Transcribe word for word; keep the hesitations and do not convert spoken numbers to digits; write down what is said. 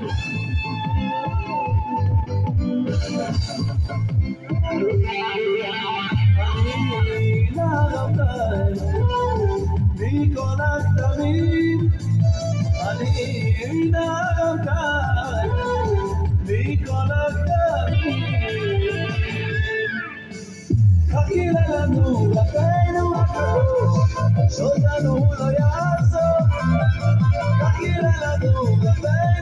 מכל הכתמים אני נעם כאן, מכל הכתמים חכי לנו רבנו הקדוש, שאותנו לא יעזוב. חכי לנו רבנו